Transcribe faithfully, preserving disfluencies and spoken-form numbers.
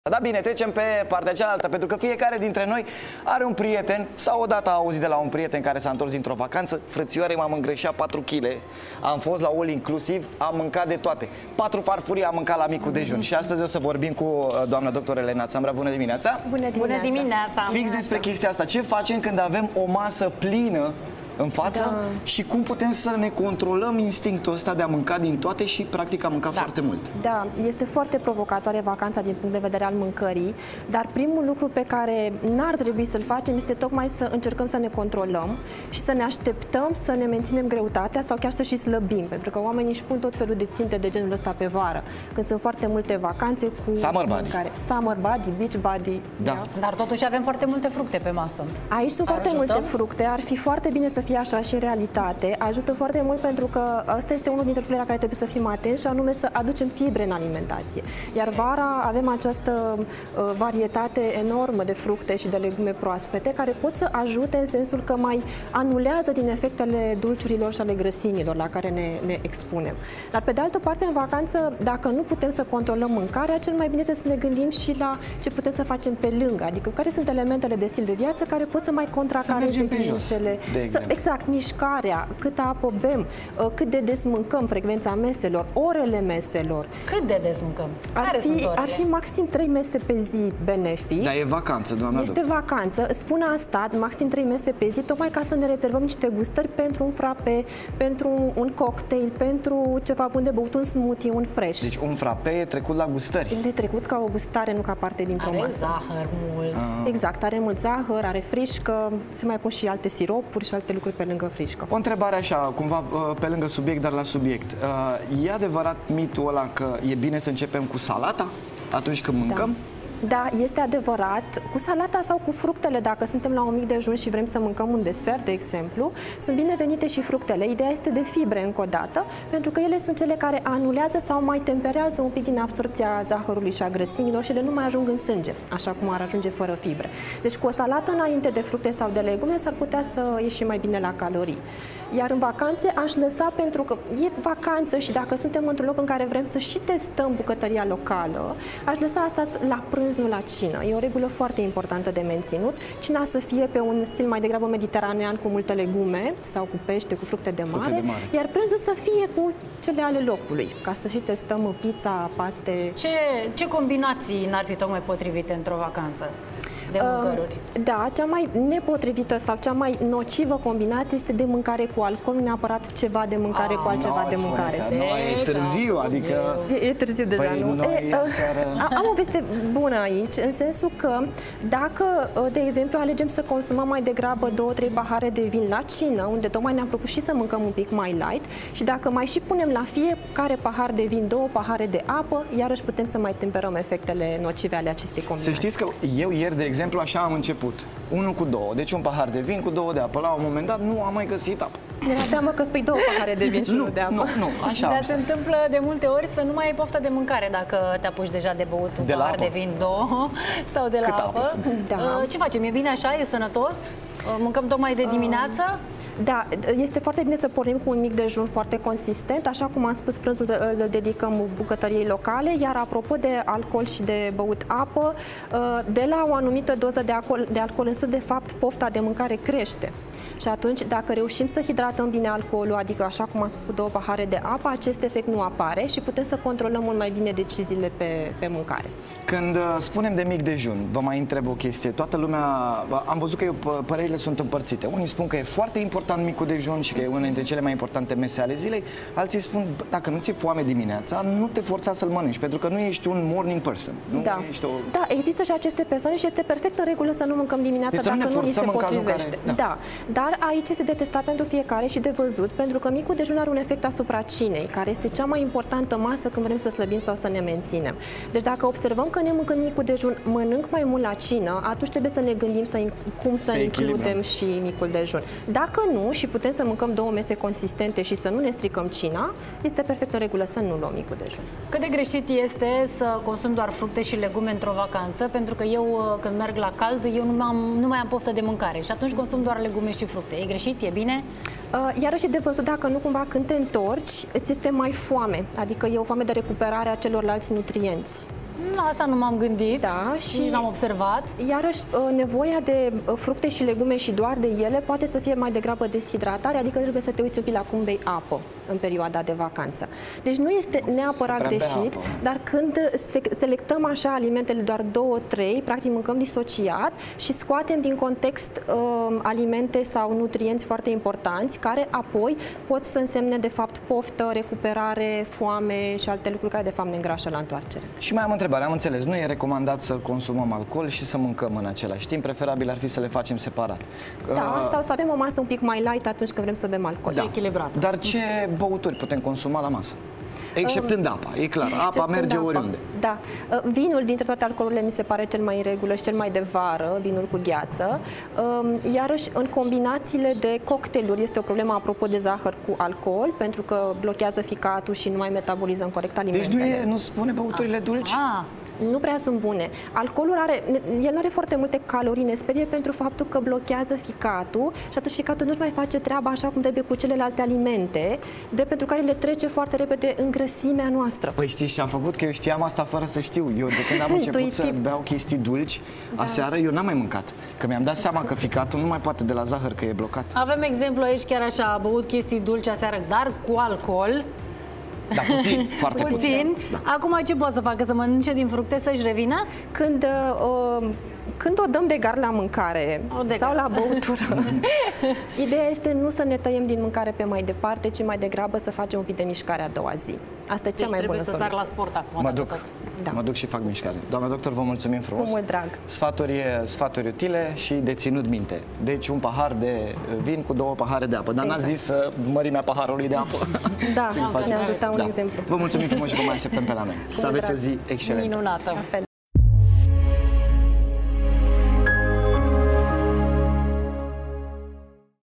Da, bine, trecem pe partea cealaltă, pentru că fiecare dintre noi are un prieten sau odată a auzit de la un prieten care s-a întors dintr-o vacanță: frățioare, m-am îngreșat patru kilograme, am fost la all inclusiv, am mâncat de toate. Patru farfurii am mâncat la micul dejun. Și astăzi o să vorbim cu doamna doctor Elena Țambra. Bună dimineața! Bună dimineața! Bună dimineața! Fix despre chestia asta. Ce facem când avem o masă plină în față, da, și cum putem să ne controlăm instinctul ăsta de a mânca din toate și practic a mâncat da. foarte mult? Da, este foarte provocatoare vacanța din punct de vedere al mâncării, dar primul lucru pe care n-ar trebui să-l facem este tocmai să încercăm să ne controlăm și să ne așteptăm să ne menținem greutatea sau chiar să și slăbim, pentru că oamenii își pun tot felul de ținte de genul ăsta pe vară, când sunt foarte multe vacanțe cu Summer body. mâncare. Summer body, beach body. Da. Da. Dar totuși avem foarte multe fructe pe masă. Aici sunt foarte Ajută? multe fructe, ar fi foarte bine să fie așa și în realitate. Ajută foarte mult pentru că ăsta este unul dintre lucrurile la care trebuie să fim atenți, și anume să aducem fibre în alimentație. Iar vara avem această uh, varietate enormă de fructe și de legume proaspete care pot să ajute în sensul că mai anulează din efectele dulciurilor și ale grăsimilor la care ne, ne expunem. Dar pe de altă parte, în vacanță, dacă nu putem să controlăm mâncarea, cel mai bine este să ne gândim și la ce putem să facem pe lângă, adică care sunt elementele de stil de viață care pot să mai contracareze tendințele. Exact, mișcarea, câtă apă bem, cât de des mâncăm, frecvența meselor, orele meselor. Cât de des mâncăm? Ar Care fi, sunt orele? ar fi maxim trei mese pe zi benefic. Dar e vacanță, doamna Este doctor. vacanță. Spun asta, maxim trei mese pe zi, tocmai ca să ne rezervăm niște gustări pentru un frappe, pentru un cocktail, pentru ceva bun de băut, un smoothie, un fresh. Deci un frape e trecut la gustări. El e trecut ca o gustare, nu ca parte dintr-o Are masă. zahăr mult. Ah. Exact, are mult zahăr, are frișcă, se mai pun și alte siropuri și alte lucruri pe lângă frișcă. O întrebare așa, cumva pe lângă subiect, dar la subiect. E adevărat mitul ăla că e bine să începem cu salata atunci când mâncăm? Da. Da, este adevărat. Cu salata sau cu fructele, dacă suntem la un mic dejun și vrem să mâncăm un desert, de exemplu, sunt binevenite și fructele. Ideea este de fibre, încă o dată, pentru că ele sunt cele care anulează sau mai temperează un pic din absorbția zahărului și a grăsimilor și ele nu mai ajung în sânge, așa cum ar ajunge fără fibre. Deci cu o salată înainte de fructe sau de legume s-ar putea să ieși mai bine la calorii. Iar în vacanțe aș lăsa, pentru că e vacanță și dacă suntem într-un loc în care vrem să și testăm bucătăria locală, aș lăsa asta la prânz, nu la cină. E o regulă foarte importantă de menținut. Cina să fie pe un stil mai degrabă mediteranean, cu multe legume sau cu pește, cu fructe de mare, fructe de mare. iar prânzul să fie cu cele ale locului, ca să și testăm pizza, paste. Ce, ce combinații n-ar fi tocmai potrivite într-o vacanță de mâncăruri? Uh, da, cea mai nepotrivită sau cea mai nocivă combinație este de mâncare cu alcool, nu neapărat ceva de mâncare Ah, cu altceva de mâncare. Nu, e târziu, adică... E, e târziu deja, Păi, nu? noi E, seară... Am o veste bună aici, în sensul că dacă, de exemplu, alegem să consumăm mai degrabă două, trei pahare de vin la cină, unde tocmai ne-am propus și să mâncăm un pic mai light, și dacă mai și punem la fiecare pahar de vin două pahare de apă, iarăși putem să mai temperăm efectele nocive ale acestei combinații. Să știți că eu ieri, de exemplu, așa am început. Unul cu două, deci un pahar de vin cu două de apă. La un moment dat nu am mai găsit apă. Mi-era teamă că spui două pahare de vin și unul de apă. Nu, nu, așa Dar am se stat. întâmplă de multe ori să nu mai ai poftă de mâncare dacă te apuci deja de băut un De la pahar apă. de vin, două sau de la Cât apă apă. sunt? Da. Uh, Ce facem? E bine așa? E sănătos? Uh, Mâncăm tocmai de dimineață? Da, este foarte bine să pornim cu un mic dejun foarte consistent. Așa cum am spus, prânzul îl dedicăm bucătăriei locale, iar apropo de alcool și de băut apă, de la o anumită doză de alcool, de alcool însă, de fapt, pofta de mâncare crește. Și atunci, dacă reușim să hidratăm bine alcoolul, adică așa cum am spus, cu două pahare de apă, acest efect nu apare și putem să controlăm mult mai bine deciziile pe, pe mâncare. Când uh, spunem de mic dejun, vă mai întreb o chestie. Toată lumea, am văzut că eu, părerile sunt împărțite. Unii spun că e foarte important micul dejun și că e una dintre cele mai importante mese ale zilei. Alții spun, dacă nu ți-e foame dimineața, nu te forța să-l mănânci, pentru că nu ești un morning person. Nu Da. ești o... Da, există și aceste persoane și este perfect în regulă să nu mâncăm dimineața, Deci să nu dacă ne nu ni se forțăm în cazul în potrivește. care- da. Da, dar aici este de testat pentru fiecare și de văzut, pentru că micul dejun are un efect asupra cinei, care este cea mai importantă masă când vrem să slăbim sau să ne menținem. Deci dacă observăm că ne mâncăm micul dejun, mănânc mai mult la cină, atunci trebuie să ne gândim să, cum să, Să includem echilibrăm. și micul dejun. Dacă nu și putem să mâncăm două mese consistente și să nu ne stricăm cina, este perfect în regulă să nu luăm micul dejun. Cât de greșit este să consum doar fructe și legume într-o vacanță? Pentru că eu, când merg la cald, eu nu, am, nu mai am poftă de mâncare și atunci consum doar legume și fructe. E greșit? E bine? Uh, iarăși e de văzut dacă nu cumva când te întorci, îți este mai foame, adică e o foame de recuperare a celorlalți nutrienți. La asta nu m-am gândit, Da, și și- nici n-am observat. Iarăși, nevoia de fructe și legume și doar de ele poate să fie mai degrabă deshidratare, adică trebuie să te uiți un pic la cum bei apă în perioada de vacanță. Deci nu este neapărat Prea bea greșit, apă. dar când se- selectăm așa alimentele doar două, trei, practic mâncăm disociat și scoatem din context uh, alimente sau nutrienți foarte importanți, care apoi pot să însemne de fapt poftă, recuperare, foame și alte lucruri care de fapt ne îngrașă la întoarcere. Și mai am o întrebare, am înțeles, nu e recomandat să consumăm alcool și să mâncăm în același timp, preferabil ar fi să le facem separat. Da, Uh, sau să avem o masă un pic mai light atunci când vrem să bem alcool. Da. echilibrată. Dar ce băuturi putem consuma la masă? Exceptând apa, e clar, apa Exceptând merge apa. oriunde. Da. Vinul dintre toate alcoolurile mi se pare cel mai în regulă și cel mai de vară, vinul cu gheață. Iarăși, în combinațiile de cocktailuri este o problemă apropo de zahăr cu alcool, pentru că blochează ficatul și nu mai metabolizăm corect Deci alimentele. nu, e, nu spune băuturile dulci? Ah, Nu prea sunt bune. Alcoolul are, el nu are foarte multe calorii, ne sperie pentru faptul că blochează ficatul și atunci ficatul nu-și mai face treaba așa cum trebuie cu celelalte alimente, de pentru care le trece foarte repede în grăsimea noastră. Păi știți ce am făcut? Că eu știam asta fără să știu. Eu de când am început să Intuitiv. beau chestii dulci, aseară eu n-am mai mâncat. Că mi-am dat seama că ficatul nu mai poate de la zahăr, că e blocat. avem exemplu aici chiar așa, a băut chestii dulci aseară, dar cu alcool, Dar puțin, foarte puțin. puțin. Da. Acum ce poate să facă? Să mănânce din fructe, să-și revină? Când, uh, când o dăm de gar la mâncare O de sau gar. la băutură, ideea este nu să ne tăiem din mâncare pe mai departe, ci mai degrabă să facem un pic de mișcare a doua zi. Asta e cea Deci mai trebuie bună să sar soluție. la sport acum. Mă dacă duc, tot. Da. mă duc și fac mișcare. Doamna doctor, vă mulțumim frumos. Cu mult drag. Sfaturi, sfaturi utile și de ținut minte. Deci un pahar de vin cu două pahare de apă. Dar n-a Exact. zis uh, mărimea paharului de apă. Da, Ce-l faceți? ne ajuta un exemplu. Vă mulțumim frumos și vă mai așteptăm pe la noi. Să aveți o zi excelentă. Minunată. La fel.